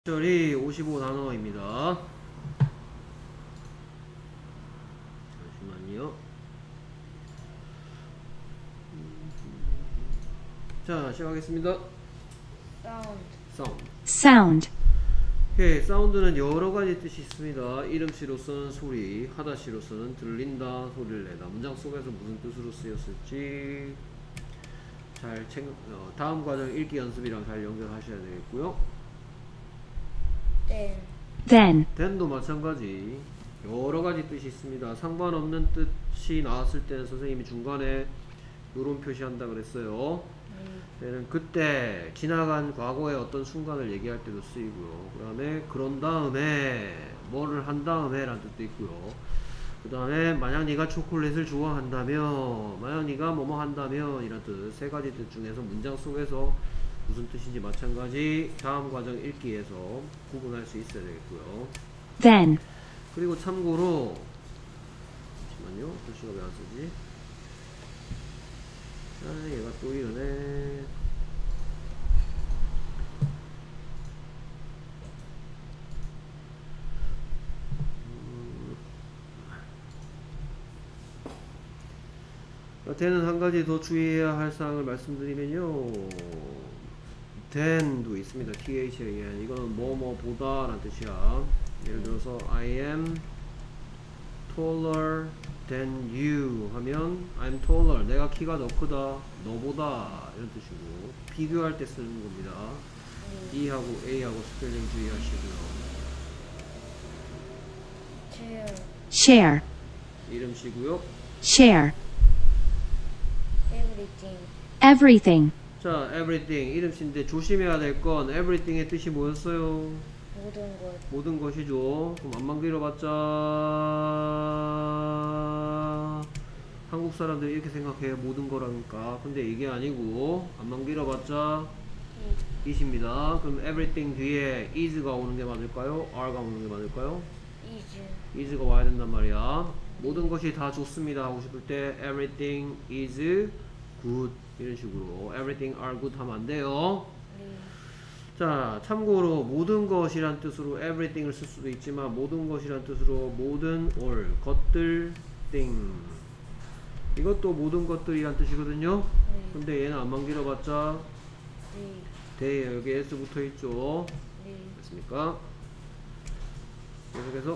절이 55단어입니다. 잠시만요. 자, 시작하겠습니다. 사운드. sound, 오케이, 사운드는 여러 가지 뜻이 있습니다. 이름씨로서는 소리, 하다시로서는 들린다, 소리를 내다. 문장 속에서 무슨 뜻으로 쓰였을지 잘 다음 과정 읽기 연습이랑 잘 연결하셔야 되겠고요. then도 마찬가지 여러 가지 뜻이 있습니다. 상관없는 뜻이 나왔을 때는 선생님이 중간에 이런 표시한다 그랬어요. 얘는 그때 지나간 과거의 어떤 순간을 얘기할 때도 쓰이고요. 그 다음에 그런 다음에 뭐를 한 다음에 라는 뜻도 있고요. 그 다음에 만약 네가 초콜릿을 좋아한다면, 만약 네가 뭐뭐 한다면 이런 뜻, 세 가지 뜻 중에서 문장 속에서 무슨 뜻인지 마찬가지 다음 과정 읽기에서 구분할 수 있어야 되겠고요. then, 그리고 참고로 잠시만요. 글씨가 왜 안 쓰지? 아, 얘가 또 이러네. then은 한 가지 더 주의해야 할 사항을 말씀드리면요. then도 있습니다. than. 이거는 뭐뭐보다 라는 뜻이야. 예를 들어서 I am taller than you 하면 I'm taller. 내가 키가 더 크다. 너보다. 이런 뜻이고. 비교할 때 쓰는 겁니다. E하고 A하고 스펠링 주의하시고요. share, 이름씨고요. share, everything, 자, everything. 이름씨인데 조심해야 될 건 everything의 뜻이 뭐였어요? 모든 것이죠. 그럼 안만 길어봤자 한국 사람들이 이렇게 생각해요. 모든 거라니까. 근데 이게 아니고 안만 길어봤자 is입니다. 그럼 everything 뒤에 is가 오는 게 맞을까요? are가 오는 게 맞을까요? is가 와야 된단 말이야. 모든 것이 다 좋습니다 하고 싶을 때 everything is good 이런 식으로 everything are good 하면 안 돼요. 자, 참고로 모든 것이란 뜻으로 everything을 쓸 수도 있지만 모든 것이란 뜻으로 모든 all 것들 thing 이것도 모든 것들이란 뜻이거든요. 근데 얘는 안만 길어봤자 they 여기 s 붙어있죠. 됐습니까? 계속해서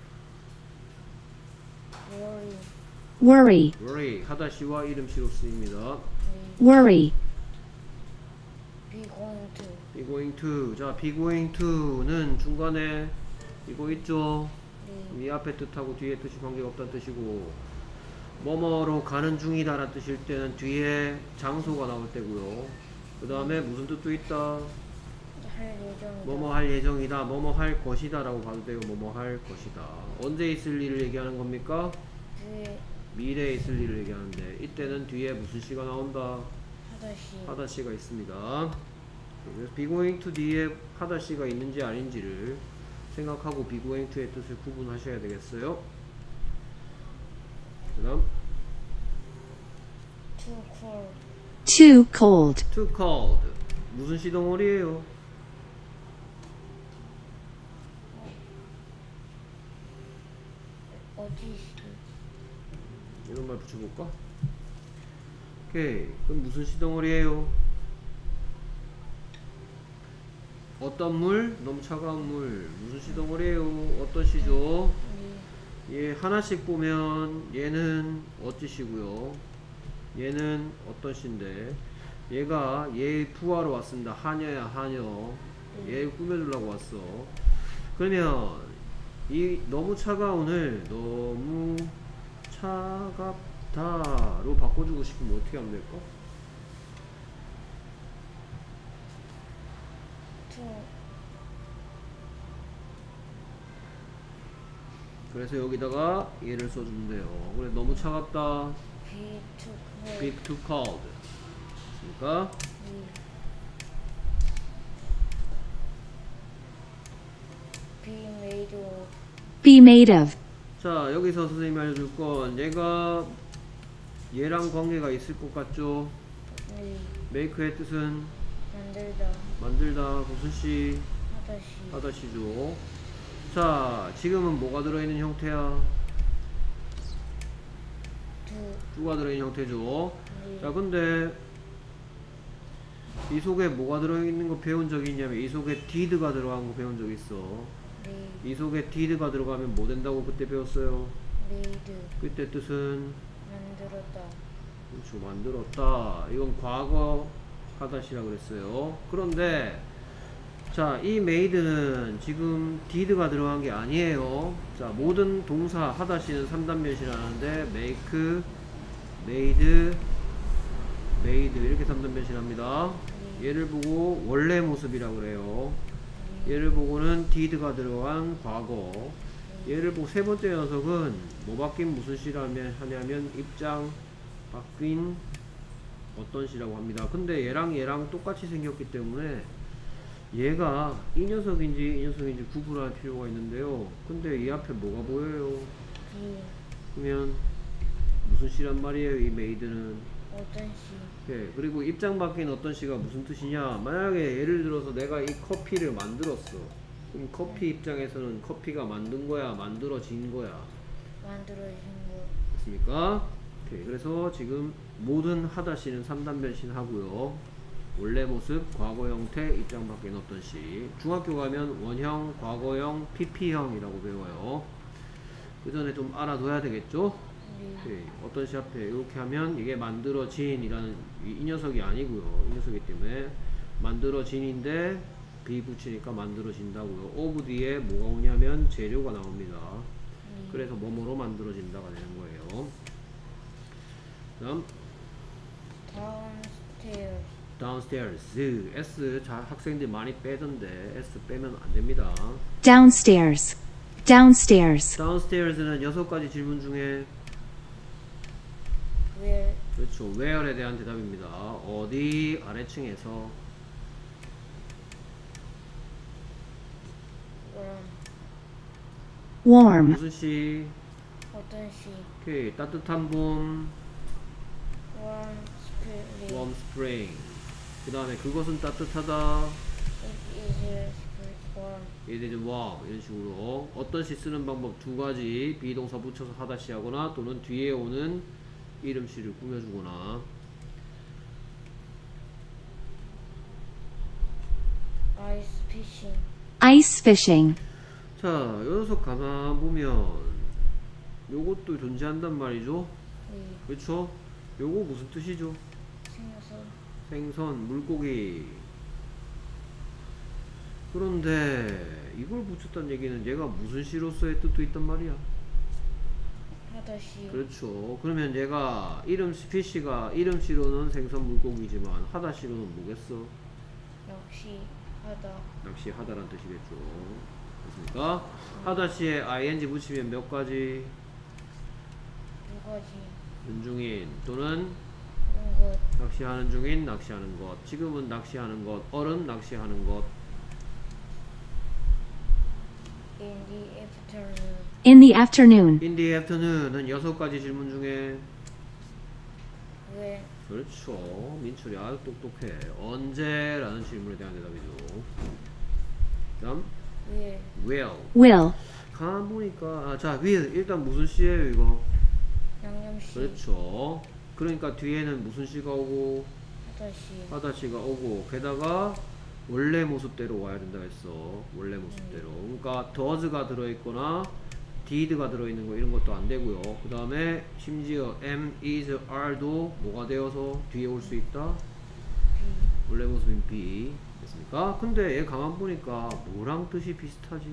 worry, 하다시와 이름시로 쓰입니다. worry, be going to. 자, be going to는 중간에 이거 있죠. 이 앞에 뜻하고 뒤에 뜻이 관계가 없다는 뜻이고, 뭐뭐로 가는 중이다 라는 뜻일 때는 뒤에 장소가 나올 때고요. 그 다음에 무슨 뜻도 있다. 뭐뭐 할 예정이다, 뭐뭐 할 것이다 라고 봐도 되고, 뭐뭐 할 것이다. 언제 있을 일을 얘기하는 겁니까? 미래에 있을 일을 얘기하는데 이때는 뒤에 무슨 시가 나온다? 하다시가 있습니다. 그래서 be going to 뒤에 하다시가 있는지 아닌지를 생각하고 be going to의 뜻을 구분하셔야 되겠어요. 그 다음 too cold, too cold. 무슨 시덩어리예요? 이런 말 붙여볼까? 오케이. 그럼 무슨 시덩어리예요? 어떤 물? 너무 차가운 물. 무슨 시덩어리예요? 어떤 시죠? 얘 하나씩 보면 얘는 어찌시고요. 얘는 어떤 시인데 얘가 얘 부하러 왔습니다. 하녀야 하녀. 얘 꾸며주려고 왔어. 그러면 이 너무 차가운을 너무 차갑다로 바꿔주고 싶으면 어떻게 하면 될까? 그래서 여기다가 얘를 써주면 돼요. 그래, 너무 차갑다. be too cold. 됐습니까? be made of, 자, 여기서 선생님이 알려줄 건 얘가 얘랑 관계가 있을 것 같죠? make의 뜻은 만들다. 무슨 시? 하다시죠. 자, 지금은 뭐가 들어있는 형태야? do가 들어있는 형태죠. 자, 근데 이 속에 뭐가 들어있는 거 배운 적이 있냐면 이 속에 did가 들어간 거 배운 적 있어. 이 속에 did가 들어가면 뭐 된다고 그때 배웠어요? 그때 뜻은 만들었다. 그렇죠, 만들었다. 이건 과거 하다시라 그랬어요. 그런데 자, 이 made는 지금 did가 들어간 게 아니에요. 자, 모든 동사 하다시는 3단변신하는데 make, made, made 이렇게 3단변신합니다. 얘를 보고 원래 모습이라고 그래요. 얘를 보고는 did가 들어간 과거. 얘를 보고 세 번째 녀석은 뭐 바뀐 무슨 시라면 하냐면 입장 바뀐 어떤 시라고 합니다. 근데 얘랑 똑같이 생겼기 때문에 얘가 이 녀석인지 이 녀석인지 구분할 필요가 있는데요. 근데 이 앞에 뭐가 보여요? 그러면 무슨 시란 말이에요? 이 메이드는 어떤 시? 네, 그리고 입장 바뀐 어떤 시가 무슨 뜻이냐? 만약에 예를 들어서 내가 이 커피를 만들었어. 그럼 커피 입장에서는 커피가 만든 거야? 만들어진 거야? 만들어진 거. 됐습니까? 오케이, 그래서 지금 모든 하다시는 3단 변신하고요. 원래 모습, 과거 형태, 입장 바뀐 어떤 시. 중학교 가면 원형, 과거형, PP형이라고 배워요. 그 전에 좀 알아둬야 되겠죠? 오케이, 어떤 시 앞에 이렇게 하면 이게 만들어진이라는 이 녀석이 아니고요. 이 녀석이기 때문에 만들어진인데 비 붙이니까 만들어진다고요. 오브 뒤에 뭐가 오냐면 재료가 나옵니다. 그래서 뭐뭐로 만들어진다가 되는 거예요. 다음 downstairs. S 자 학생들이 많이 빼던데 S 빼면 안 됩니다. Downstairs. Downstairs. downstairs는 6가지 질문 중에 Where? 그렇죠. where에 대한 대답입니다. 어디 아래층에서 Warm. 무슨 시? 어떤 시? 오케이. 따뜻한 봄 Warm spring. warm spring. 그 다음에 그것은 따뜻하다 It is warm. it is warm. 이런 식으로 어떤 시 쓰는 방법 2가지. 비동사 붙여서 하다시 하거나 또는 뒤에 오는 이름시를 꾸며주거나. Ice fishing. Ice fishing. 자, 요 녀석 가만 보면 요것도 존재한단 말이죠. 그렇죠? 요거 무슨 뜻이죠? 생선. 생선, 물고기. 그런데 이걸 붙였다는 얘기는 얘가 무슨 시로서의 뜻도 있단 말이야. 하다시. 그렇죠. 그러면 얘가 피쉬가 이름시로는 생선 물고기지만 하다시로는 뭐겠어? 낚시하다. 낚시하다란 뜻이겠죠. 됐습니까? 하다시에 ing 붙이면 몇 가지? 2가지. 은중인 또는 것. 낚시하는 중인, 낚시하는 것. 지금은 낚시하는 것. 어른 낚시하는 것. In the afternoon. In the afternoon. In the afternoon은 6가지 질문 중에 왜? 그렇죠. 민철이 아주 똑똑해. 언제라는 질문에 대한 대답이죠. 다음 will. 가만 보니까 자 will 일단 무슨 시예요 이거? 양념시. 그렇죠. 그러니까 뒤에는 무슨 시가 오고 하다시. 하다시가 오고 게다가 원래 모습대로 와야 된다 했어. 원래 모습대로. 그러니까 does가 들어있거나 did가 들어있는 거 이런 것도 안 되고요. 그 다음에 심지어 am, is, are도 뭐가 되어서 뒤에 올 수 있다? 원래 모습인 be. 됐습니까? 근데 얘 가만 보니까 뭐랑 뜻이 비슷하지?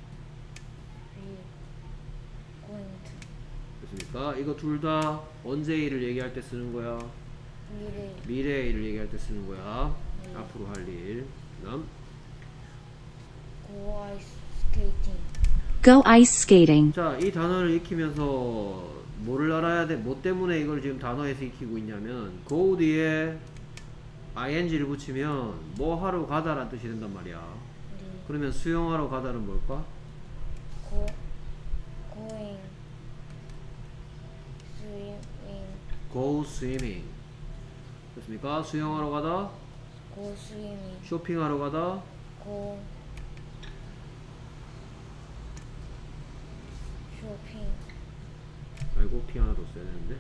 going to. 됐습니까? 이거 둘 다 언제 일을 얘기할 때 쓰는 거야? 미래 일을 얘기할 때 쓰는 거야. 앞으로 할 일. 그다음 Go ice skating. Go ice skating. 자, 이 단어를 익히면서 뭐를 알아야 돼? 뭐 때문에 이걸 지금 단어에서 익히고 있냐면 go 뒤에 ing를 붙이면 뭐 하러 가다라는 뜻이 된단 말이야. 그러면 수영하러 가다는 뭘까? Going swimming. go swimming. 됐습니까? 수영하러 가다, Go swimming. 쇼핑하러 가다, Go 쇼핑. 아이고 피 하나 더 써야 되는데.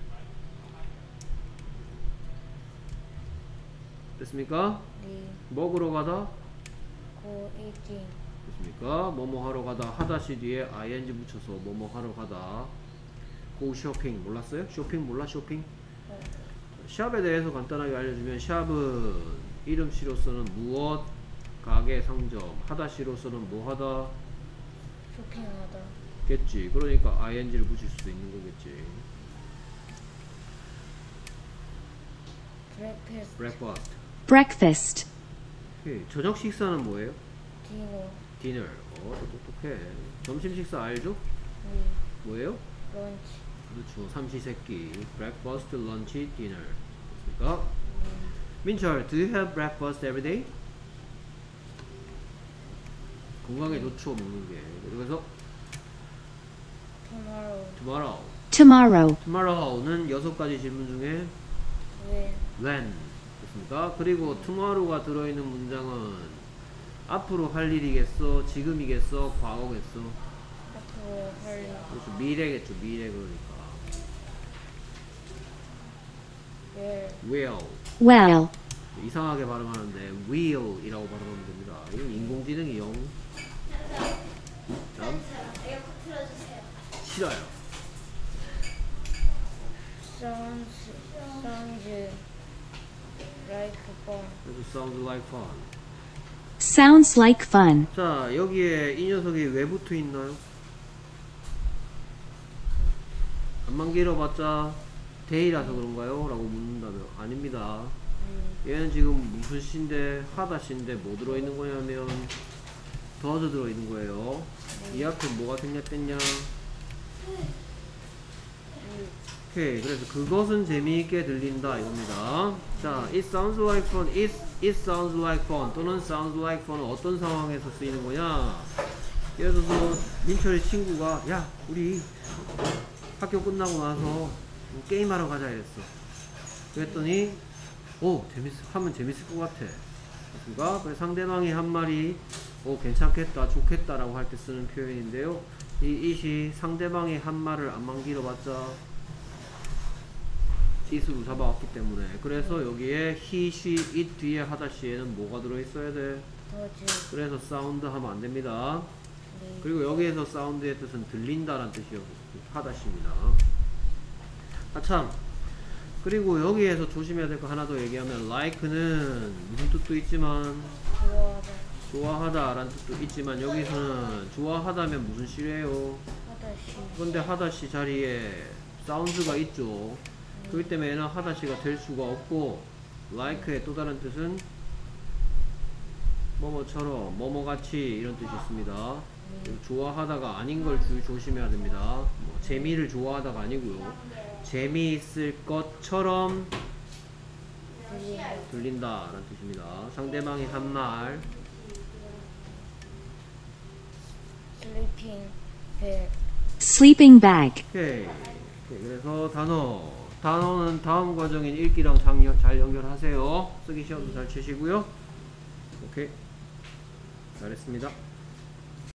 됐습니까? 네. 먹으러 가다 go eating. 됐습니까? 뭐뭐 하러 가다 하다시 뒤에 ing 붙여서 뭐뭐 하러 가다. go shopping 몰랐어요? 쇼핑 몰라? 쇼핑? 어, 샵에 대해서 간단하게 알려주면 샵은 이름씨로서는 무엇, 가게, 상점, 하다시로서는 뭐 하다 쇼핑하다. 겠지. 그러니까 ing를 붙일 수도 있는 거겠지. breakfast. breakfast. breakfast, 오케이. 저녁 식사는 뭐예요? dinner. dinner. 똑똑해. 점심 식사 알죠? 네. 뭐예요? lunch. 그렇죠. 삼시세끼. breakfast, lunch, dinner. 됐습니까? 민철, do you have breakfast every day? 건강에 좋죠, 먹는 게. 그래서 tomorrow. tomorrow. tomorrow, tomorrow는 6가지 질문 중에 when. when. 됐습니까? 그리고 tomorrow가 들어있는 문장은 앞으로 할 일이겠어, 지금이겠어, 과거겠어. 앞으로 할 일. 그렇죠. 미래겠죠, 미래. 그러니까 where. will. well, 이상하게 발음하는데 will 이라고 발음하면 됩니다. 이건 인공지능이 영. 다음. 싫어요. sounds like fun. 그래서 sounds like fun. sounds like fun, 자, 여기에 이 녀석이 왜 붙어 있나요? 안만 길어봤자 day라서 그런가요? 라고 묻는다면 아닙니다. 얘는 지금 무슨 시인데 하다 시인데 뭐 들어있는 거냐면 does 들어있는 거예요. 이 앞에 뭐가 생략됐냐? 오케이. 그래서 그것은 재미있게 들린다 이겁니다. 자, it sounds like fun. it sounds like fun 또는 sounds like fun은 어떤 상황에서 쓰이는 거냐? 예를 들어서 민철의 친구가 야 우리 학교 끝나고 나서 게임하러 가자 이랬어. 그랬더니 오 하면 재밌을 것 같아. 그러니까 그래서 상대방이 한 말이 오 괜찮겠다 좋겠다 라고 할 때 쓰는 표현인데요. 이 it이 상대방이 한 말을 안만 길어봤자 it으로 잡아왔기 때문에 그래서 여기에 he, she, it 뒤에 하다시에는 뭐가 들어있어야 돼? does. 그래서 사운드 하면 안됩니다. 네. 그리고 여기에서 사운드의 뜻은 들린다라는 뜻이요. 하다시입니다. 아참 그리고 여기에서 조심해야 될 거 하나 더 얘기하면 like는 무슨 뜻도 있지만 좋아하다. 좋아하다 라는 뜻도 있지만 여기서는 좋아하다면 무슨 시래요? 하다시. 그런데 하다시 자리에 사운드가 있죠. 그렇기 때문에 얘는 하다시가 될 수가 없고 like의 또 다른 뜻은 뭐뭐처럼 뭐뭐같이 이런 뜻이 있습니다. 좋아하다가 아닌 걸 조심해야 됩니다. 뭐 재미를 좋아하다가 아니고요. 재미있을 것처럼 들린다 라는 뜻입니다. 상대방이 한 말 sleeping bag. sleeping bag, 오케이. 그래서 단어는 다음 과정인 읽기랑 잘 연결하세요. 쓰기 시험도 잘 치시고요. 오케이 잘했습니다.